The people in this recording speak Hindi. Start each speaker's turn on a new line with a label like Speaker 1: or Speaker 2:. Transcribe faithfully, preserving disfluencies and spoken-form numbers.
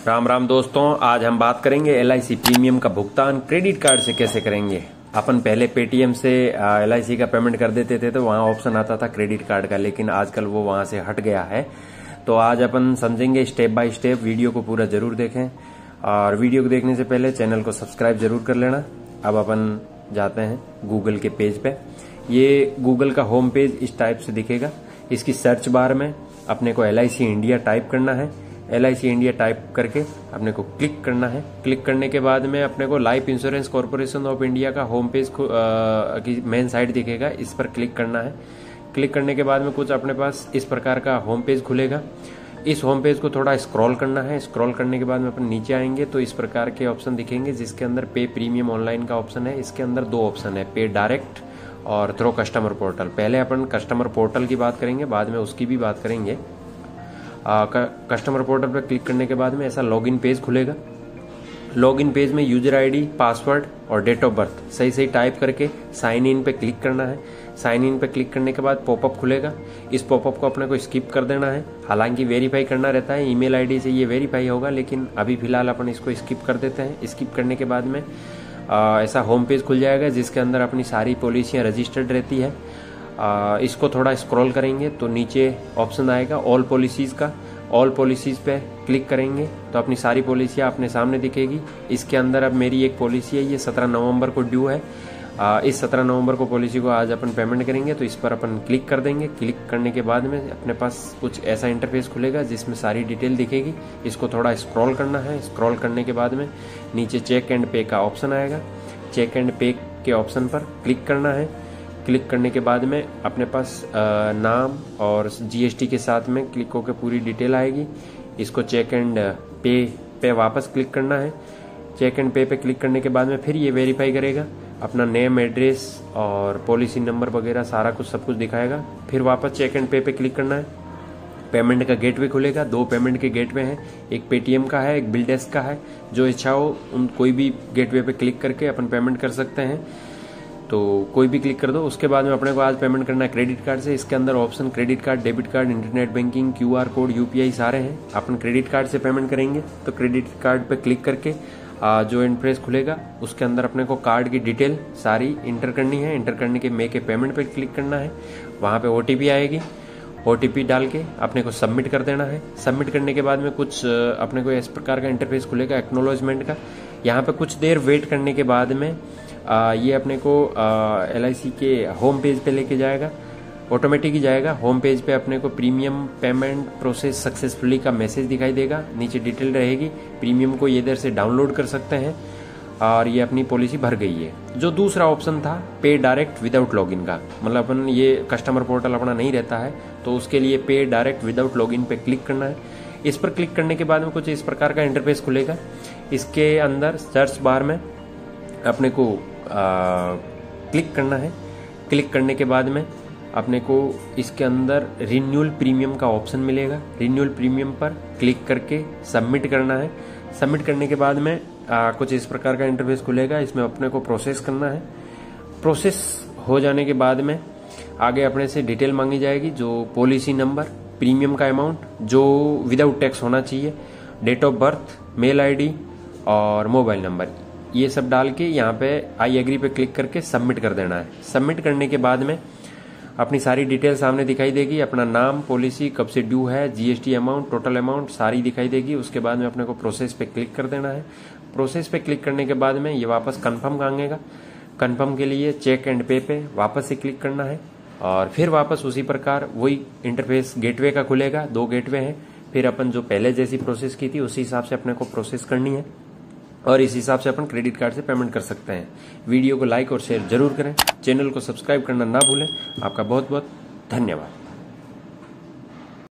Speaker 1: राम राम दोस्तों, आज हम बात करेंगे एल आई सी प्रीमियम का भुगतान क्रेडिट कार्ड से कैसे करेंगे। अपन पहले पेटीएम से एल आई सी का पेमेंट कर देते थे तो वहां ऑप्शन आता था क्रेडिट कार्ड का, लेकिन आजकल वो वहां से हट गया है। तो आज अपन समझेंगे स्टेप बाय स्टेप। वीडियो को पूरा जरूर देखें और वीडियो को देखने से पहले चैनल को सब्सक्राइब जरूर कर लेना। अब अपन जाते हैं गूगल के पेज पे। ये गूगल का होम पेज इस टाइप से दिखेगा। इसकी सर्च बार में अपने को L I C India type करना है। L I C India type करके अपने को क्लिक करना है। क्लिक करने के बाद में अपने को life insurance corporation of India का होम पेज की मेन साइट दिखेगा, इस पर क्लिक करना है। क्लिक करने के बाद में कुछ अपने पास इस प्रकार का होम पेज खुलेगा। इस होम पेज को थोड़ा स्क्रॉल करना है। स्क्रॉल करने के बाद में अपन नीचे आएंगे तो इस प्रकार के ऑप्शन दिखेंगे, जिसके अंदर पे प्रीमियम ऑनलाइन का ऑप्शन है। इसके अंदर दो ऑप्शन है, पे डायरेक्ट और थ्रो कस्टमर पोर्टल। पहले अपन कस्टमर पोर्टल की बात करेंगे, बाद में उसकी भी बात करेंगे। कस्टमर पोर्टल पर क्लिक करने के बाद में ऐसा लॉगिन पेज खुलेगा। लॉगिन पेज में यूजर आईडी, पासवर्ड और डेट ऑफ बर्थ सही सही टाइप करके साइन इन पे क्लिक करना है। साइन इन पे क्लिक करने के बाद पॉपअप खुलेगा। इस पॉपअप को अपने को स्किप कर देना है। हालांकि वेरीफाई करना रहता है, ईमेल आईडी से ये वेरीफाई होगा, लेकिन अभी फिलहाल अपन इसको स्किप कर देते हैं। स्किप करने के बाद में आ, ऐसा होम पेज खुल जाएगा, जिसके अंदर अपनी सारी पॉलिसियां रजिस्टर्ड रहती है। आ, इसको थोड़ा स्क्रॉल करेंगे तो नीचे ऑप्शन आएगा ऑल पॉलिसीज का। ऑल पॉलिसीज पे क्लिक करेंगे तो अपनी सारी पॉलिसियां अपने सामने दिखेगी। इसके अंदर अब मेरी एक पॉलिसी है, ये सत्रह नवंबर को ड्यू है। आ, इस सत्रह नवंबर को पॉलिसी को आज अपन पेमेंट करेंगे, तो इस पर अपन क्लिक कर देंगे। क्लिक करने के बाद में अपने पास कुछ ऐसा इंटरफेस खुलेगा जिसमें सारी डिटेल दिखेगी। इसको थोड़ा स्क्रॉल करना है। स्क्रॉल करने के बाद में नीचे चेक एंड पे का ऑप्शन आएगा। चेक एंड पे के ऑप्शन पर क्लिक करना है। क्लिक करने के बाद में अपने पास आ, नाम और जी एस टी के साथ में क्लिक होकर पूरी डिटेल आएगी। इसको चेक एंड पे पे वापस क्लिक करना है। चेक एंड पे पे क्लिक करने के बाद में फिर ये वेरीफाई करेगा, अपना नेम, एड्रेस और पॉलिसी नंबर वगैरह सारा कुछ सब कुछ दिखाएगा। फिर वापस चेक एंड पे पे क्लिक करना है। पेमेंट का गेटवे खुलेगा। दो पेमेंट के गेटवे हैं, एक पेटीएम का है, एक बिलडेस्क का है। जो इच्छा हो उन कोई भी गेटवे पे क्लिक करके अपन पेमेंट कर सकते हैं, तो कोई भी क्लिक कर दो। उसके बाद में अपने को आज पेमेंट करना है क्रेडिट कार्ड से। इसके अंदर option credit card, debit card, internet banking, Q R code, U P I सारे हैं। अपन क्रेडिट कार्ड से पेमेंट करेंगे तो क्रेडिट कार्ड पे क्लिक करके आ, जो इंटरफेस खुलेगा उसके अंदर अपने को कार्ड की डिटेल सारी इंटर करनी है। इंटर करने के मेक ए पेमेंट पे क्लिक करना है। वहां पे ओटीपी आएगी। ओटीपी डाल के अपने को सबमिट कर देना है। सबमिट करने के बाद में कुछ अपने को इस प्रकार का इंटरफेस खुलेगा एक्नॉलेजमेंट का। यहाँ पे कुछ देर वेट करने के बाद में आ, ये अपने को एल आई सी के होम पेज पे लेके जाएगा, ऑटोमेटिक ही जाएगा। होम पेज पे अपने को प्रीमियम पेमेंट प्रोसेस सक्सेसफुली का मैसेज दिखाई देगा। नीचे डिटेल रहेगी। प्रीमियम को ये इधर से डाउनलोड कर सकते हैं और ये अपनी पॉलिसी भर गई है। जो दूसरा ऑप्शन था पे डायरेक्ट विदाउट लॉगिन का, मतलब अपन ये कस्टमर पोर्टल अपना नहीं रहता है तो उसके लिए पे डायरेक्ट विदाउट लॉगिन पे क्लिक करना है। इस पर क्लिक करने के बाद में कुछ इस प्रकार का इंटरफेस खुलेगा। इसके अंदर सर्च बार में अपने को आ, क्लिक करना है। क्लिक करने के बाद में अपने को इसके अंदर रिन्यूअल प्रीमियम का ऑप्शन मिलेगा। रिन्यूअल प्रीमियम पर क्लिक करके सबमिट करना है। सबमिट करने के बाद में आ, कुछ इस प्रकार का इंटरफेस खुलेगा। इसमें अपने को प्रोसेस करना है। प्रोसेस हो जाने के बाद में आगे अपने से डिटेल मांगी जाएगी, जो पॉलिसी नंबर, प्रीमियम का अमाउंट जो विदाउट टैक्स होना चाहिए, date of birth, mail ID और मोबाइल नंबर, ये सब डाल के यहाँ पे आई एग्री पे क्लिक करके सबमिट कर देना है। सबमिट करने के बाद में अपनी सारी डिटेल सामने दिखाई देगी। अपना नाम, पॉलिसी कब से ड्यू है, जीएसटी अमाउंट, टोटल अमाउंट सारी दिखाई देगी। उसके बाद में अपने को प्रोसेस पे क्लिक कर देना है। प्रोसेस पे क्लिक करने के बाद में ये वापस कंफर्म मांगेगा। कंफर्म के लिए चेक एंड पे पे वापस से क्लिक करना है और फिर वापस उसी प्रकार वही इंटरफेस गेटवे का खुलेगा। दो गेटवे हैं। फिर अपन जो पहले जैसी प्रोसेस की थी उसी हिसाब से अपने को प्रोसेस करनी है और इस हिसाब से अपन क्रेडिट कार्ड से पेमेंट कर सकते हैं। वीडियो को लाइक और शेयर जरूर करें। चैनल को सब्सक्राइब करना ना भूलें। आपका बहुत बहुत धन्यवाद।